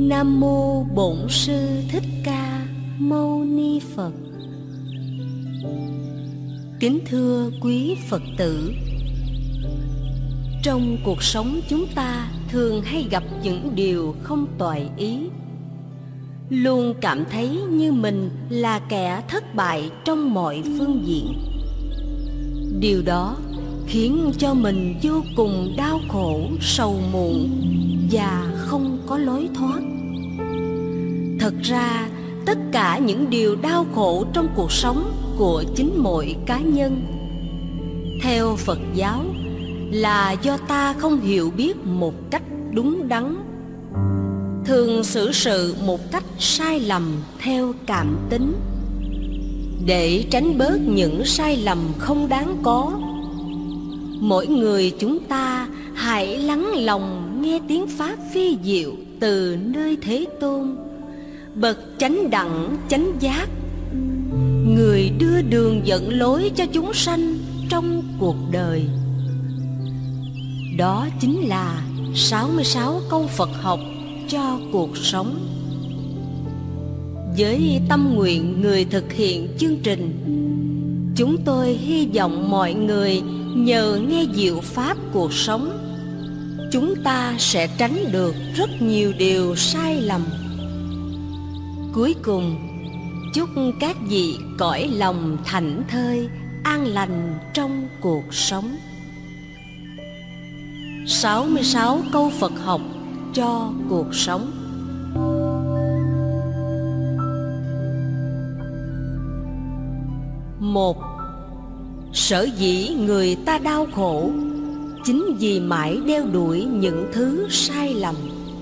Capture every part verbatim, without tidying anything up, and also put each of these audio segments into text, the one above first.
Nam mô Bổn Sư Thích Ca Mâu Ni Phật. Kính thưa quý Phật tử, trong cuộc sống chúng ta thường hay gặp những điều không toại ý, luôn cảm thấy như mình là kẻ thất bại trong mọi phương diện. Điều đó khiến cho mình vô cùng đau khổ, sầu muộn và không có lối thoát. Thật ra, tất cả những điều đau khổ trong cuộc sống của chính mỗi cá nhân, theo Phật giáo, là do ta không hiểu biết một cách đúng đắn, thường xử sự một cách sai lầm theo cảm tính. Để tránh bớt những sai lầm không đáng có, mỗi người chúng ta hãy lắng lòng nghe tiếng Pháp phi diệu từ nơi Thế Tôn, bậc chánh đẳng chánh giác, người đưa đường dẫn lối cho chúng sanh trong cuộc đời. Đó chính là sáu mươi sáu câu Phật học cho cuộc sống. Với tâm nguyện người thực hiện chương trình, chúng tôi hy vọng mọi người nhờ nghe diệu pháp cuộc sống, chúng ta sẽ tránh được rất nhiều điều sai lầm. Cuối cùng, chúc các vị cõi lòng thảnh thơi, an lành trong cuộc sống. sáu mươi sáu câu Phật học cho cuộc sống. Một, sở dĩ người ta đau khổ chính vì mãi đeo đuổi những thứ sai lầm.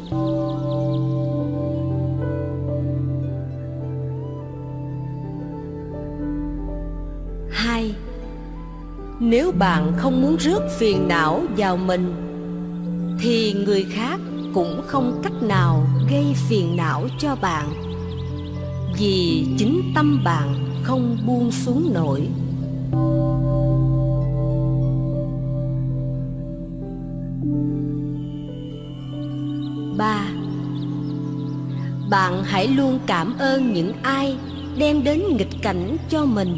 Hai, nếu bạn không muốn rước phiền não vào mình, thì người khác cũng không cách nào gây phiền não cho bạn, vì chính tâm bạn không buông xuống nổi. Ba, bạn hãy luôn cảm ơn những ai đem đến nghịch cảnh cho mình.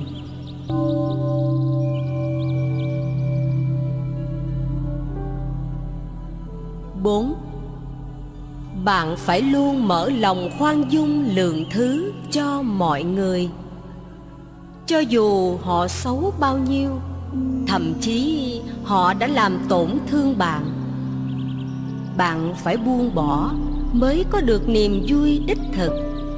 Bốn, bạn phải luôn mở lòng khoan dung lượng thứ cho mọi người, cho dù họ xấu bao nhiêu, thậm chí họ đã làm tổn thương bạn. Bạn phải buông bỏ mới có được niềm vui đích thực.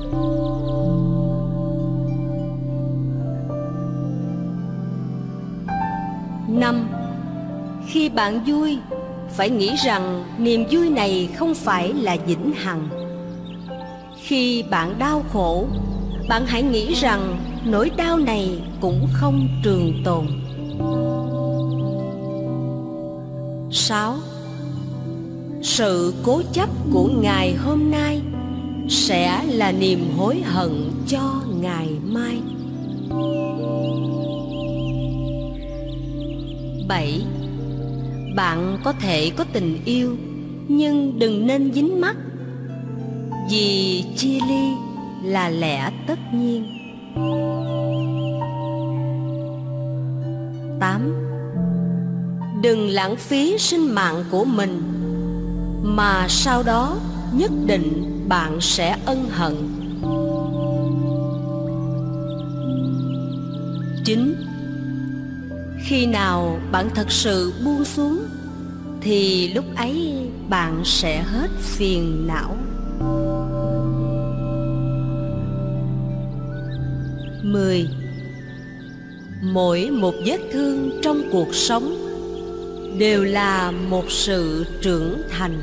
Năm, khi bạn vui, phải nghĩ rằng niềm vui này không phải là vĩnh hằng. Khi bạn đau khổ, bạn hãy nghĩ rằng nỗi đau này cũng không trường tồn. Sáu, sự cố chấp của ngày hôm nay sẽ là niềm hối hận cho ngày mai. Bảy, bạn có thể có tình yêu, nhưng đừng nên dính mắc, vì chia ly là lẽ tất nhiên. Tám, đừng lãng phí sinh mạng của mình, mà sau đó nhất định bạn sẽ ân hận. Chín, khi nào bạn thật sự buông xuống, thì lúc ấy bạn sẽ hết phiền não. Mười, mỗi một vết thương trong cuộc sống đều là một sự trưởng thành.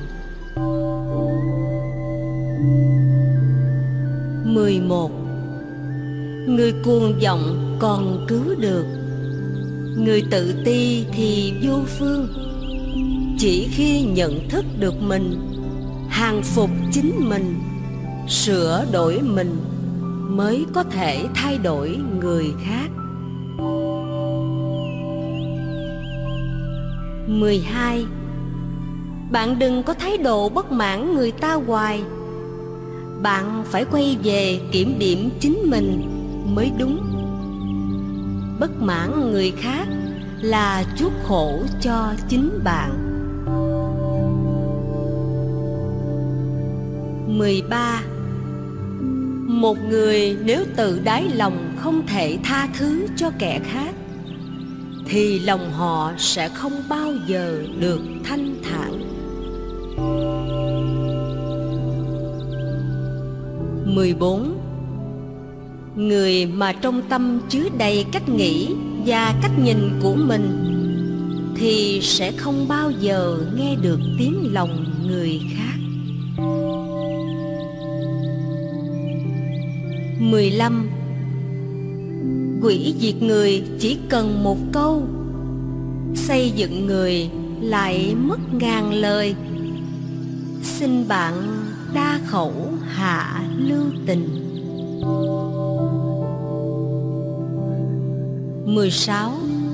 Mười một, người cuồng vọng còn cứu được, người tự ti thì vô phương. Chỉ khi nhận thức được mình, hàng phục chính mình, sửa đổi mình, mới có thể thay đổi người khác. Mười hai, bạn đừng có thái độ bất mãn người ta hoài, bạn phải quay về kiểm điểm chính mình mới đúng. Bất mãn người khác là chuốc khổ cho chính bạn. mười ba. Một người nếu tự đáy lòng không thể tha thứ cho kẻ khác thì lòng họ sẽ không bao giờ được thanh thản. mười bốn. Người mà trong tâm chứa đầy cách nghĩ và cách nhìn của mình thì sẽ không bao giờ nghe được tiếng lòng người khác. mười lăm. Hủy diệt người chỉ cần một câu, xây dựng người lại mất ngàn lời. Xin bạn đa khẩu hạ lưu tình. mười sáu.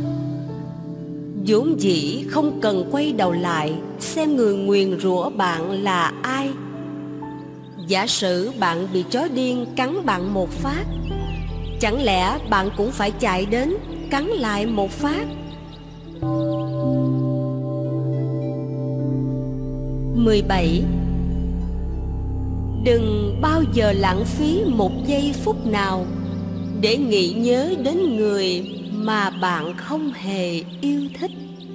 Vốn dĩ không cần quay đầu lại xem người nguyền rủa bạn là ai. Giả sử bạn bị chó điên cắn bạn một phát, chẳng lẽ bạn cũng phải chạy đến cắn lại một phát? mười bảy. Đừng bao giờ lãng phí một giây phút nào để nghĩ nhớ đến người mà bạn không hề yêu thích.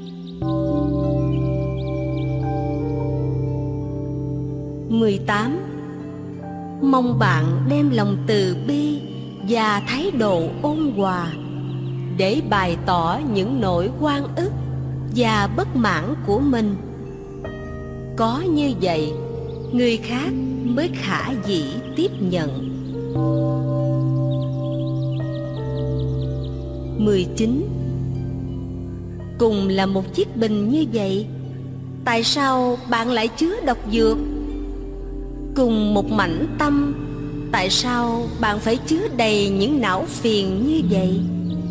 mười tám. Mong bạn đem lòng từ bi và thái độ ôn hòa để bày tỏ những nỗi oan ức và bất mãn của mình. Có như vậy, người khác mới khả dĩ tiếp nhận. mười chín. Cùng là một chiếc bình như vậy, tại sao bạn lại chứa độc dược? Cùng một mảnh tâm, tại sao bạn phải chứa đầy những não phiền như vậy?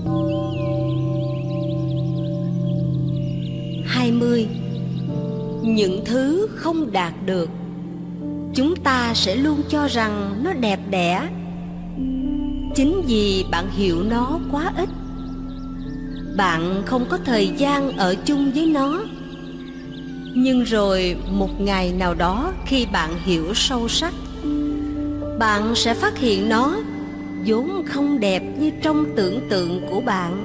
hai mươi. Những thứ không đạt được, chúng ta sẽ luôn cho rằng nó đẹp đẽ, chính vì bạn hiểu nó quá ít. Bạn không có thời gian ở chung với nó. Nhưng rồi một ngày nào đó, khi bạn hiểu sâu sắc, bạn sẽ phát hiện nó vốn không đẹp như trong tưởng tượng của bạn.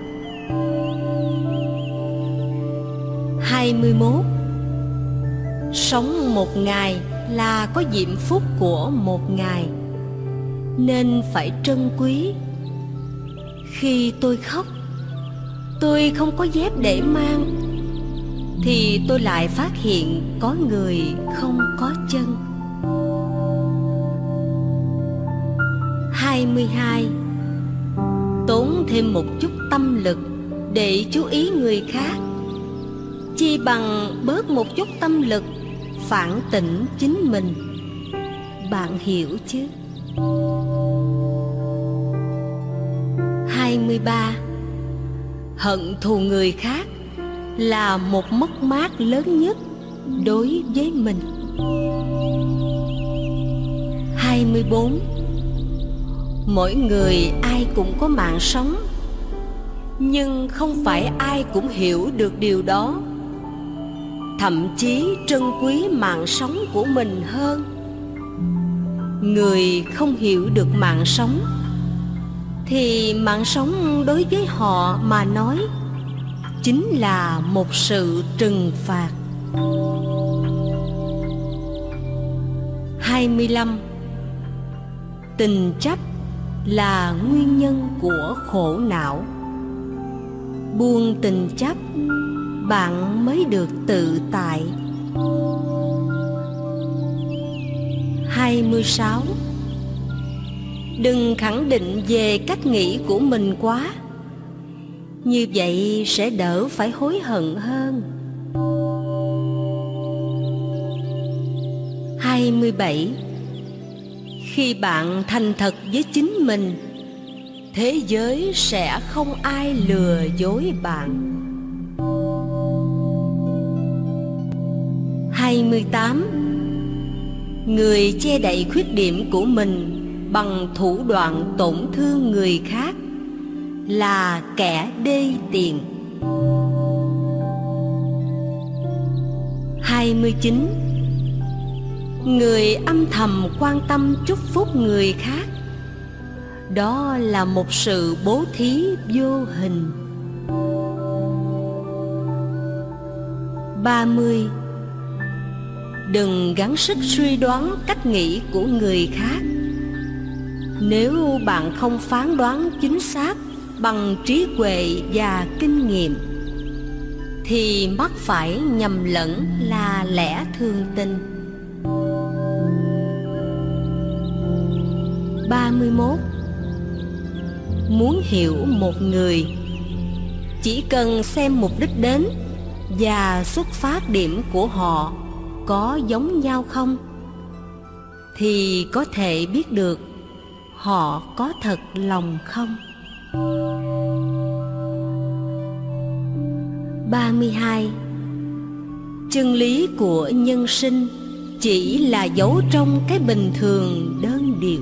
hai mươi mốt. Sống một ngày là có diễm phúc của một ngày, nên phải trân quý. Khi tôi khóc, tôi không có dép để mang, thì tôi lại phát hiện có người không có chân. hai mươi hai. Tốn thêm một chút tâm lực để chú ý người khác, chi bằng bớt một chút tâm lực phản tỉnh chính mình. Bạn hiểu chứ? hai mươi ba. Hận thù người khác là một mất mát lớn nhất đối với mình. hai mươi bốn. Mỗi người ai cũng có mạng sống, nhưng không phải ai cũng hiểu được điều đó. Thậm chí trân quý mạng sống của mình hơn. Người không hiểu được mạng sống thì mạng sống đối với họ mà nói chính là một sự trừng phạt. hai mươi lăm. Tình chấp là nguyên nhân của khổ não. Buông tình chấp, bạn mới được tự tại. hai mươi sáu. Đừng khẳng định về cách nghĩ của mình quá, như vậy sẽ đỡ phải hối hận hơn. hai mươi bảy. Khi bạn thành thật với chính mình, thế giới sẽ không ai lừa dối bạn. hai mươi tám. Người che đậy khuyết điểm của mình bằng thủ đoạn tổn thương người khác là kẻ đê tiện. hai mươi chín. Người âm thầm quan tâm chúc phúc người khác, đó là một sự bố thí vô hình. ba mươi. Đừng gắng sức suy đoán cách nghĩ của người khác. Nếu bạn không phán đoán chính xác bằng trí huệ và kinh nghiệm, thì mắc phải nhầm lẫn là lẽ thường tình. ba mươi mốt. Muốn hiểu một người, chỉ cần xem mục đích đến và xuất phát điểm của họ có giống nhau không, thì có thể biết được họ có thật lòng không. ba mươi hai. Chân lý của nhân sinh chỉ là giấu trong cái bình thường đơn điệu.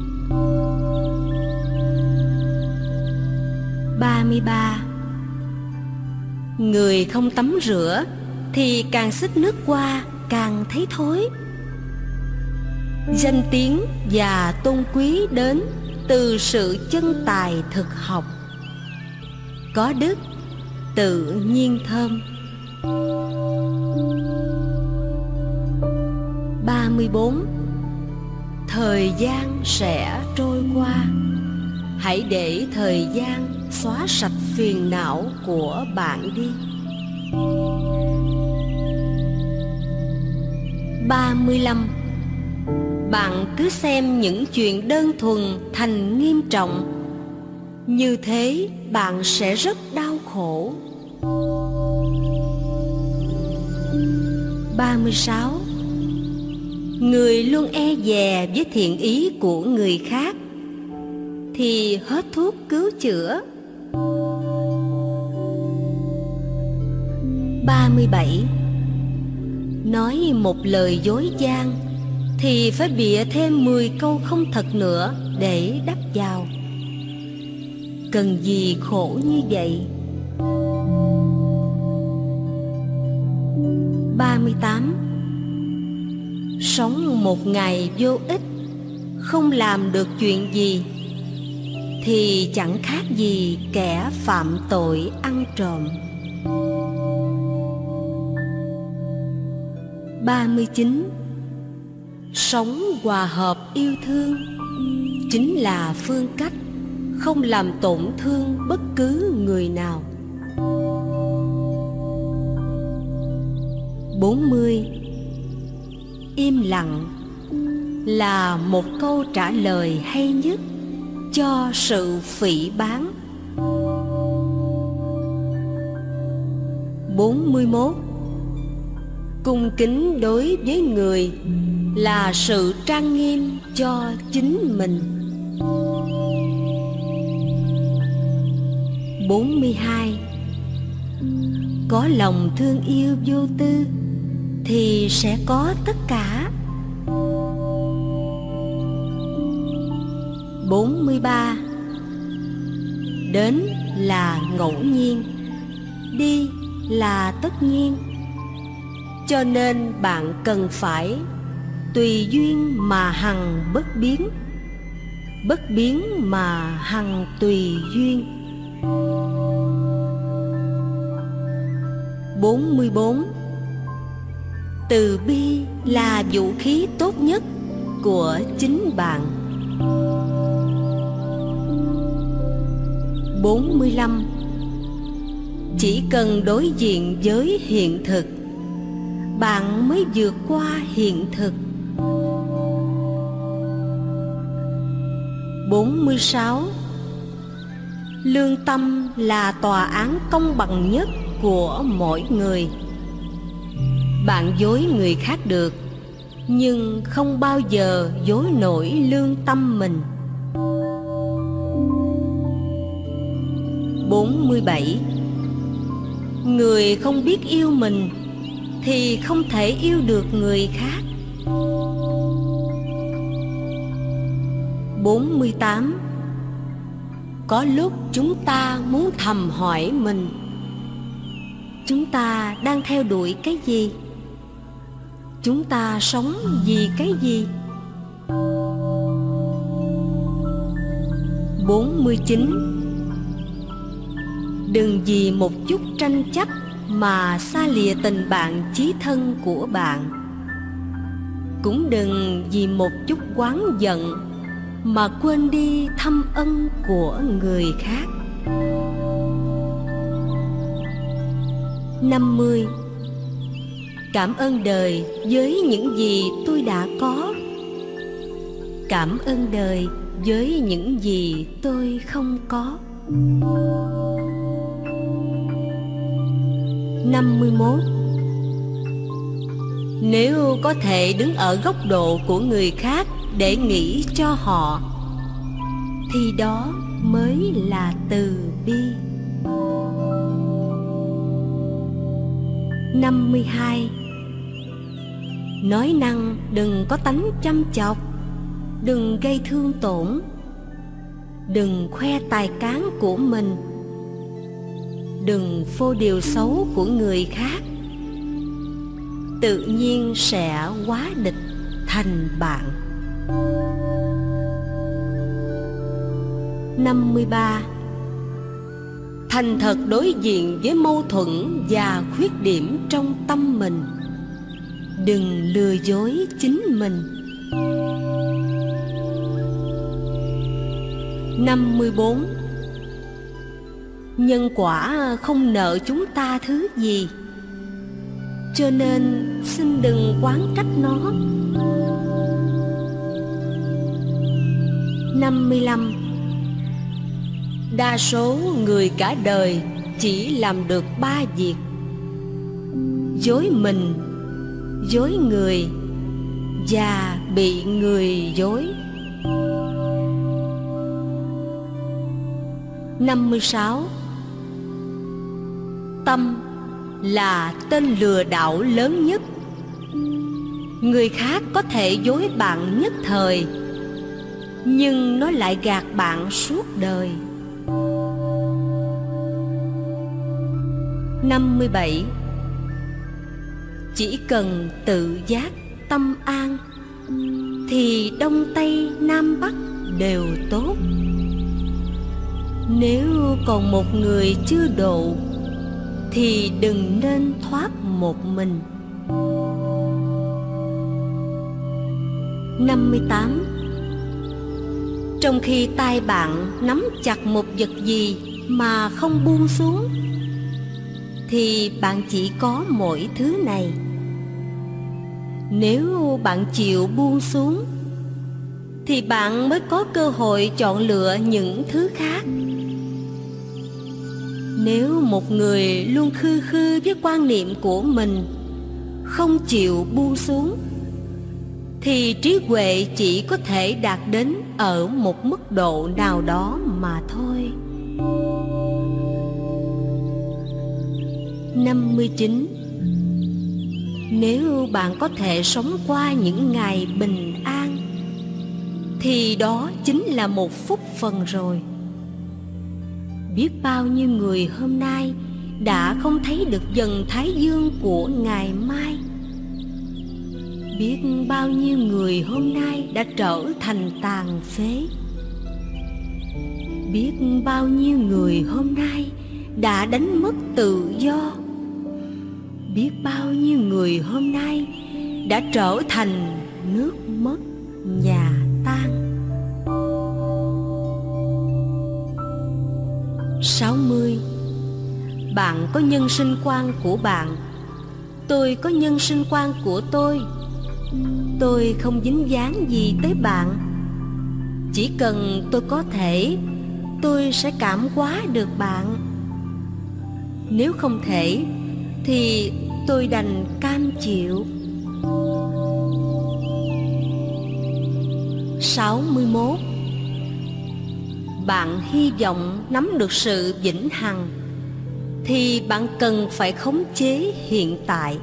ba mươi ba. Người không tắm rửa thì càng xức nước qua càng thấy thối. Danh tiếng và tôn quý đến từ sự chân tài thực học. Có đức tự nhiên thơm. ba mươi bốn. Thời gian sẽ trôi qua, hãy để thời gian xóa sạch phiền não của bạn đi. ba mươi lăm. Bạn cứ xem những chuyện đơn thuần thành nghiêm trọng, như thế bạn sẽ rất đau khổ. ba mươi sáu. Người luôn e dè với thiện ý của người khác thì hết thuốc cứu chữa. ba mươi bảy. Nói một lời dối gian thì phải bịa thêm mười câu không thật nữa để đắp vào. Cần gì khổ như vậy? ba mươi tám. Sống một ngày vô ích, không làm được chuyện gì, thì chẳng khác gì kẻ phạm tội ăn trộm. ba mươi chín. Sống hòa hợp yêu thương chính là phương cách không làm tổn thương bất cứ người nào. bốn mươi. Im lặng là một câu trả lời hay nhất cho sự phỉ báng. bốn mươi mốt. Cung kính đối với người là sự trang nghiêm cho chính mình. bốn mươi hai. Có lòng thương yêu vô tư thì sẽ có tất cả. bốn mươi ba. Đến là ngẫu nhiên, đi là tất nhiên, cho nên bạn cần phải tùy duyên mà hằng bất biến, bất biến mà hằng tùy duyên. bốn mươi bốn. Từ bi là vũ khí tốt nhất của chính bạn. bốn mươi lăm. Chỉ cần đối diện với hiện thực, bạn mới vượt qua hiện thực. bốn mươi sáu. Lương tâm là tòa án công bằng nhất của mỗi người. Bạn dối người khác được, nhưng không bao giờ dối nổi lương tâm mình. bốn mươi bảy. Người không biết yêu mình thì không thể yêu được người khác. bốn mươi tám. Có lúc chúng ta muốn thầm hỏi mình, chúng ta đang theo đuổi cái gì? Chúng ta sống vì cái gì? bốn mươi chín. Đừng vì một chút tranh chấp mà xa lìa tình bạn chí thân của bạn. Cũng đừng vì một chút oán giận mà quên đi thâm ân của người khác. năm mươi. Cảm ơn đời với những gì tôi đã có. Cảm ơn đời với những gì tôi không có. năm mươi mốt. Nếu có thể đứng ở góc độ của người khác để nghĩ cho họ, thì đó mới là từ bi. năm mươi hai. Nói năng đừng có tánh chăm chọc, đừng gây thương tổn, đừng khoe tài cán của mình, đừng phô điều xấu của người khác. Tự nhiên sẽ hóa địch thành bạn. năm mươi ba. Thành thật đối diện với mâu thuẫn và khuyết điểm trong tâm mình. Đừng lừa dối chính mình. năm mươi bốn. Nhân quả không nợ chúng ta thứ gì, cho nên xin đừng oán trách nó. năm mươi lăm. Đa số người cả đời chỉ làm được ba việc: dối mình, dối người và bị người dối. năm mươi sáu. Tâm là tên lừa đảo lớn nhất. Người khác có thể dối bạn nhất thời, nhưng nó lại gạt bạn suốt đời. năm mươi bảy. Chỉ cần tự giác tâm an, thì Đông Tây Nam Bắc đều tốt. Nếu còn một người chưa độ, thì đừng nên thoát một mình. năm mươi tám. Trong khi tay bạn nắm chặt một vật gì mà không buông xuống, thì bạn chỉ có mỗi thứ này. Nếu bạn chịu buông xuống, thì bạn mới có cơ hội chọn lựa những thứ khác. Nếu một người luôn khư khư với quan niệm của mình, không chịu buông xuống, thì trí huệ chỉ có thể đạt đến ở một mức độ nào đó mà thôi. năm mươi chín. Nếu bạn có thể sống qua những ngày bình an, thì đó chính là một phúc phần rồi. Biết bao nhiêu người hôm nay đã không thấy được dần thái dương của ngày mai. Biết bao nhiêu người hôm nay đã trở thành tàn phế. Biết bao nhiêu người hôm nay đã đánh mất tự do. Biết bao nhiêu người hôm nay đã trở thành nước mất nhà tan. sáu mươi. Bạn có nhân sinh quan của bạn, tôi có nhân sinh quan của tôi. Tôi không dính dáng gì tới bạn. Chỉ cần tôi có thể, tôi sẽ cảm hóa được bạn. Nếu không thể, thì tôi đành cam chịu. sáu mươi mốt. Bạn hy vọng nắm được sự vĩnh hằng, thì bạn cần phải khống chế hiện tại.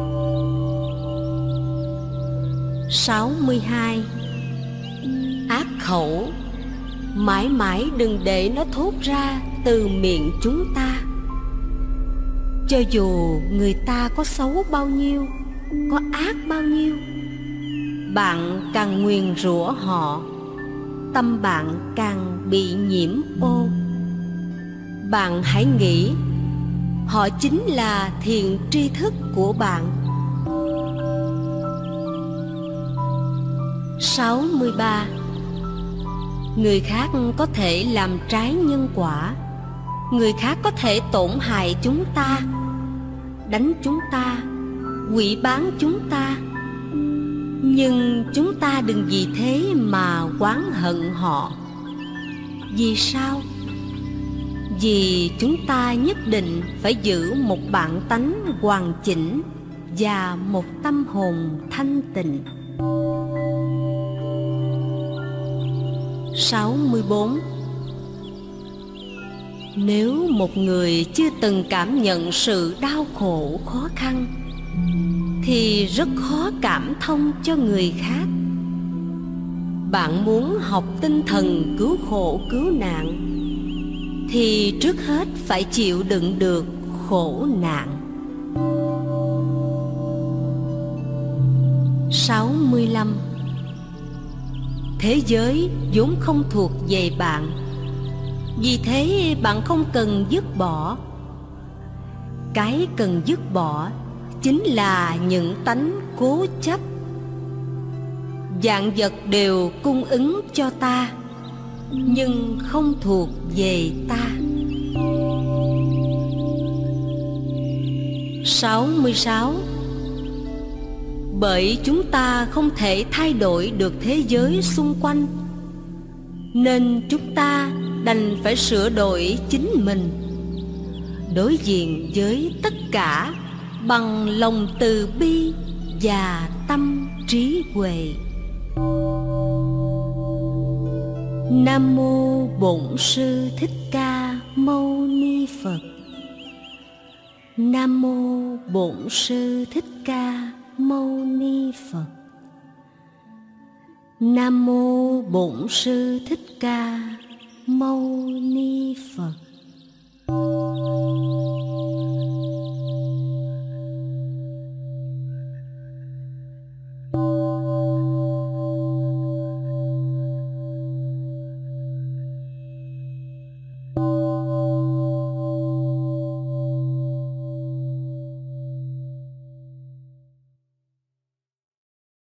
sáu mươi hai. Ác khẩu, mãi mãi đừng để nó thốt ra từ miệng chúng ta. Cho dù người ta có xấu bao nhiêu, có ác bao nhiêu, bạn càng nguyền rủa họ, tâm bạn càng bị nhiễm ô. Bạn hãy nghĩ họ chính là thiện tri thức của bạn. sáu mươi ba. Người khác có thể làm trái nhân quả. Người khác có thể tổn hại chúng ta, đánh chúng ta, hủy báng chúng ta. Nhưng chúng ta đừng vì thế mà oán hận họ. Vì sao? Vì chúng ta nhất định phải giữ một bản tánh hoàn chỉnh và một tâm hồn thanh tịnh. sáu mươi bốn. Nếu một người chưa từng cảm nhận sự đau khổ khó khăn thì rất khó cảm thông cho người khác. Bạn muốn học tinh thần cứu khổ cứu nạn thì trước hết phải chịu đựng được khổ nạn. sáu mươi lăm. Thế giới vốn không thuộc về bạn, vì thế bạn không cần dứt bỏ. Cái cần dứt bỏ chính là những tánh cố chấp. Vạn vật đều cung ứng cho ta, nhưng không thuộc về ta. sáu mươi sáu. Bởi chúng ta không thể thay đổi được thế giới xung quanh, nên chúng ta đành phải sửa đổi chính mình, đối diện với tất cả bằng lòng từ bi và tâm trí huệ. Nam mô Bổn Sư Thích Ca Mâu Ni Phật. Nam mô Bổn Sư Thích Ca Mâu Ni Phật. Nam mô Bổn Sư Thích Ca Mâu Ni Phật.